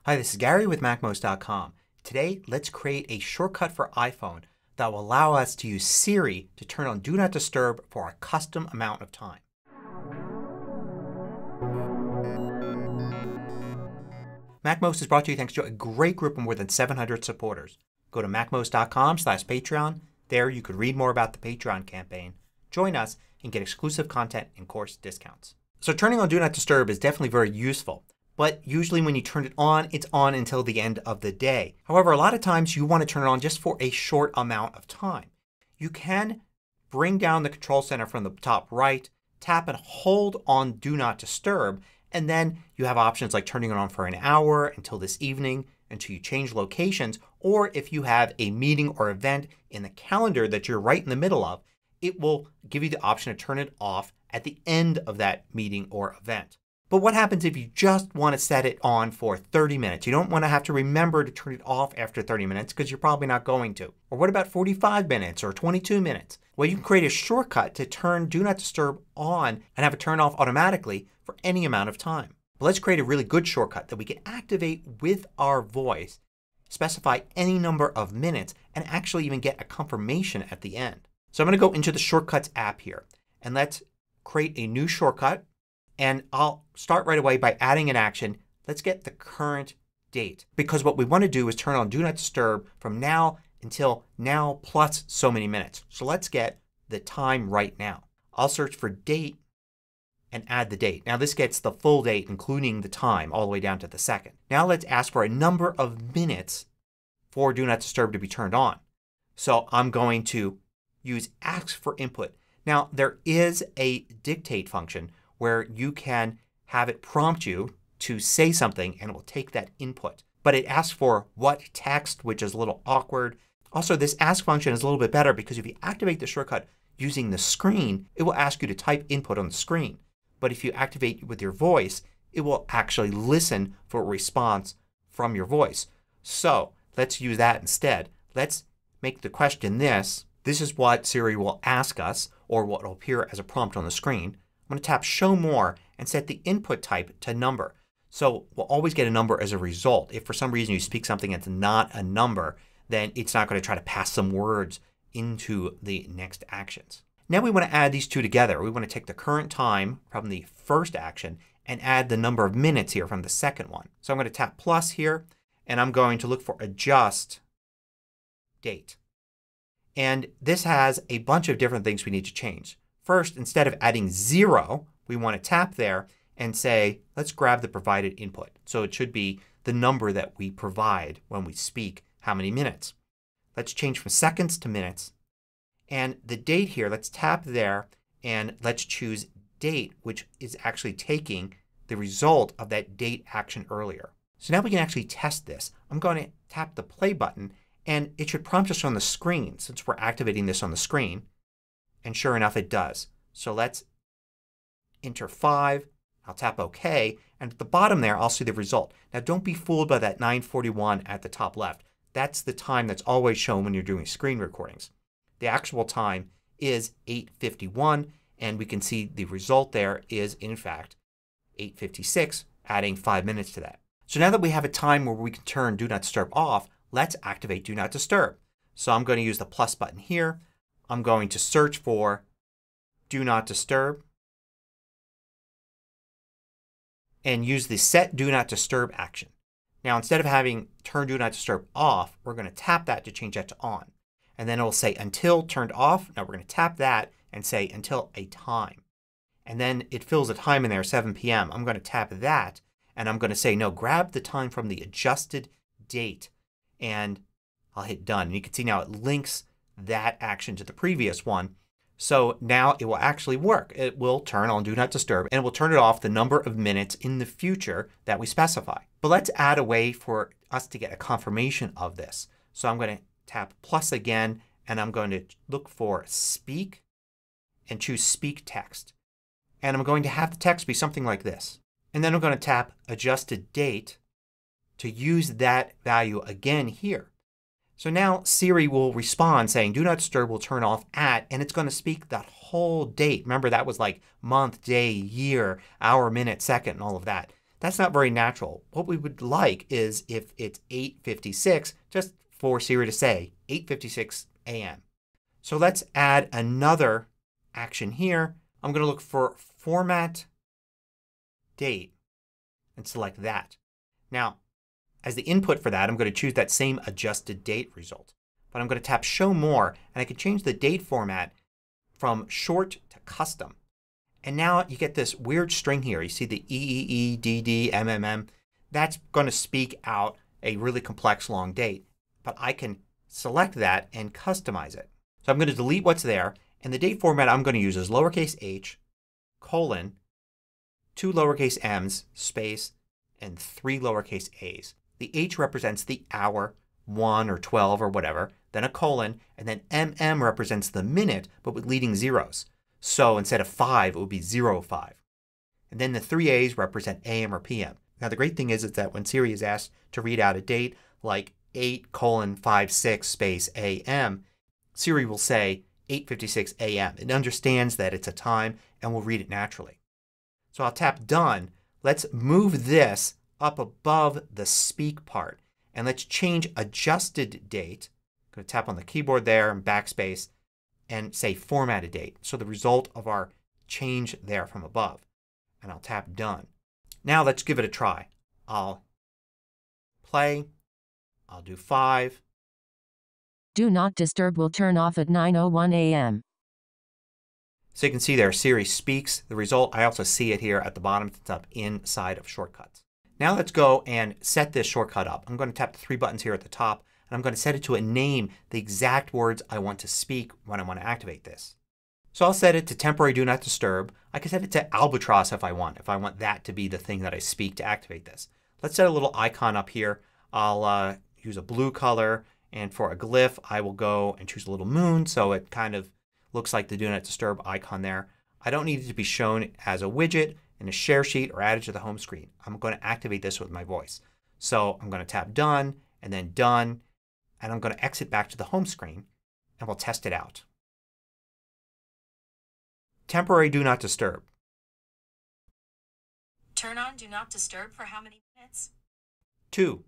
Hi, this is Gary with MACMOST.com. Today, let's create a shortcut for iPhone that will allow us to use Siri to turn on Do Not Disturb for a custom amount of time. MACMOST is brought to you thanks to a great group of more than 700 supporters. Go to MACMOST.com/Patreon. There you could read more about the Patreon campaign, join us, and get exclusive content and course discounts. So turning on Do Not Disturb is definitely very useful. But usually when you turn it on, it's on until the end of the day. However, a lot of times you want to turn it on just for a short amount of time. You can bring down the control center from the top right, tap and hold on Do Not Disturb, and then you have options like turning it on for an hour until this evening, until you change locations, or if you have a meeting or event in the calendar that you're right in the middle of, it will give you the option to turn it off at the end of that meeting or event. But what happens if you just want to set it on for 30 minutes? You don't want to have to remember to turn it off after 30 minutes because you're probably not going to. Or what about 45 minutes or 22 minutes? Well, you can create a shortcut to turn Do Not Disturb on and have it turn off automatically for any amount of time. But let's create a really good shortcut that we can activate with our voice, specify any number of minutes, and actually even get a confirmation at the end. So I'm going to go into the Shortcuts app here and let's create a new shortcut. And I'll start right away by adding an action. Let's get the current date because what we want to do is turn on Do Not Disturb from now until now plus so many minutes. So let's get the time right now. I'll search for date and add the date. Now this gets the full date including the time all the way down to the second. Now let's ask for a number of minutes for Do Not Disturb to be turned on. So I'm going to use Ask for Input. Now there is a dictate function where you can have it prompt you to say something and it will take that input. But it asks for what text, which is a little awkward. Also this ask function is a little bit better because if you activate the shortcut using the screen, it will ask you to type input on the screen. But if you activate with your voice, it will actually listen for a response from your voice. So let's use that instead. Let's make the question this. This is what Siri will ask us or what will appear as a prompt on the screen. I'm going to tap Show More and set the input type to number. So we'll always get a number as a result. If for some reason you speak something that's not a number, then it's not going to try to pass some words into the next actions. Now we want to add these two together. We want to take the current time from the first action and add the number of minutes here from the second one. So I'm going to tap plus here and I'm going to look for Adjust Date. And this has a bunch of different things we need to change. First, instead of adding 0, we want to tap there and say let's grab the provided input. So it should be the number that we provide when we speak how many minutes. Let's change from seconds to minutes. And the date here, let's tap there and let's choose date, which is actually taking the result of that date action earlier. So now we can actually test this. I'm going to tap the play button and it should prompt us on the screen since we're activating this on the screen. And sure enough it does. So let's enter 5. I'll tap OK and at the bottom there I'll see the result. Now don't be fooled by that 9:41 at the top left. That's the time that's always shown when you're doing screen recordings. The actual time is 8:51 and we can see the result there is in fact 8:56, adding 5 minutes to that. So now that we have a time where we can turn Do Not Disturb off, let's activate Do Not Disturb. So I'm going to use the plus button here. I'm going to search for Do Not Disturb and use the Set Do Not Disturb action. Now instead of having Turn Do Not Disturb off, we're going to tap that to change that to on. And then it will say Until Turned Off. Now we're going to tap that and say Until a Time. And then it fills a time in there, 7 p.m. I'm going to tap that and I'm going to say no, grab the time from the adjusted date and I'll hit Done. And you can see now it links that action to the previous one. So now it will actually work. It will turn on Do Not Disturb and it will turn it off the number of minutes in the future that we specify. But let's add a way for us to get a confirmation of this. So I'm going to tap plus again and I'm going to look for Speak and choose Speak Text. And I'm going to have the text be something like this. And then I'm going to tap Adjusted Date to use that value again here. So now Siri will respond saying Do Not Disturb will turn off at, and it's going to speak that whole date. Remember that was like month, day, year, hour, minute, second, and all of that. That's not very natural. What we would like is if it's 8:56, just for Siri to say 8:56 a.m. So let's add another action here. I'm going to look for Format Date and select that. Now, as the input for that, I'm going to choose that same adjusted date result. But I'm going to tap Show More and I can change the date format from short to custom. And now you get this weird string here. You see the EEE, DD, MMM. That's going to speak out a really complex long date. But I can select that and customize it. So I'm going to delete what's there. And the date format I'm going to use is lowercase h, colon, 2 lowercase m's, space, and 3 lowercase a's. The h represents the hour, 1 or 12 or whatever, then a colon, and then mm represents the minute but with leading zeros. So instead of 5 it would be 05. And then the 3 a's represent am or pm. Now the great thing is that when Siri is asked to read out a date like 8:56 space am, Siri will say 8:56 a.m. It understands that it's a time and will read it naturally. So I'll tap Done. Let's move this up above the speak part and let's change adjusted date. I'm going to tap on the keyboard there and backspace and say Formatted Date. So the result of our change there from above. And I'll tap Done. Now let's give it a try. I'll play. I'll do 5. Do Not Disturb will turn off at 9:01 a.m. So you can see there Siri speaks the result. I also see it here at the bottom. It's up inside of Shortcuts. Now let's go and set this shortcut up. I'm going to tap the 3 buttons here at the top and I'm going to set it to a name the exact words I want to speak when I want to activate this. So I'll set it to Temporary Do Not Disturb. I can set it to Albatross if I want that to be the thing that I speak to activate this. Let's set a little icon up here. I'll use a blue color and for a glyph I will go and choose a little moon so it kind of looks like the Do Not Disturb icon there. I don't need it to be shown as a widget in a share sheet or added to the home screen. I'm going to activate this with my voice. So I'm going to tap Done and then Done and I'm going to exit back to the home screen and we'll test it out. Temporary Do Not Disturb. Turn on Do Not Disturb for how many minutes? 2.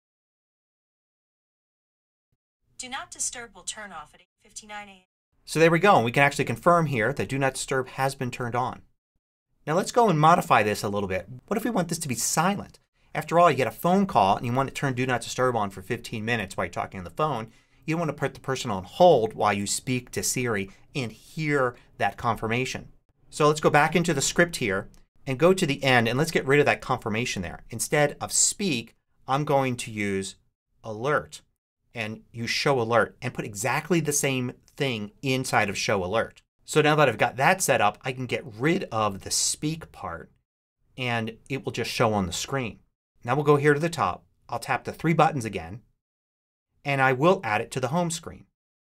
Do Not Disturb will turn off at 8:59 a.m. So there we go. We can actually confirm here that Do Not Disturb has been turned on. Now let's go and modify this a little bit. What if we want this to be silent? After all, you get a phone call and you want to turn Do Not Disturb on for 15 minutes while you're talking on the phone. You don't want to put the person on hold while you speak to Siri and hear that confirmation. So let's go back into the script here and go to the end and let's get rid of that confirmation there. Instead of speak, I'm going to use alert and use show alert and put exactly the same thing inside of show alert. So now that I've got that set up, I can get rid of the speak part and it will just show on the screen. Now we'll go here to the top. I'll tap the 3 buttons again and I will add it to the home screen.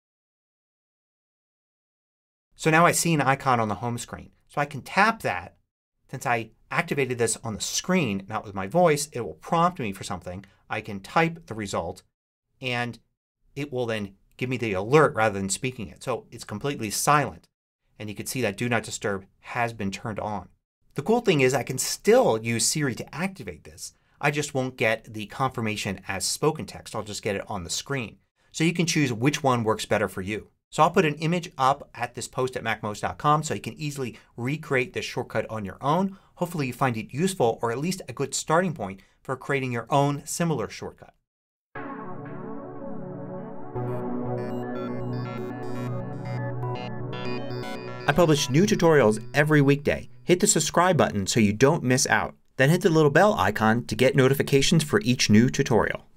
So now I see an icon on the home screen. So I can tap that. Since I activated this on the screen, not with my voice, it will prompt me for something. I can type the result and it will then give me the alert rather than speaking it. So it's completely silent. And you can see that Do Not Disturb has been turned on. The cool thing is I can still use Siri to activate this. I just won't get the confirmation as spoken text. I'll just get it on the screen. So you can choose which one works better for you. So I'll put an image up at this post at MACMOST.com so you can easily recreate this shortcut on your own. Hopefully you find it useful or at least a good starting point for creating your own similar shortcut. I publish new tutorials every weekday. Hit the subscribe button so you don't miss out. Then hit the little bell icon to get notifications for each new tutorial.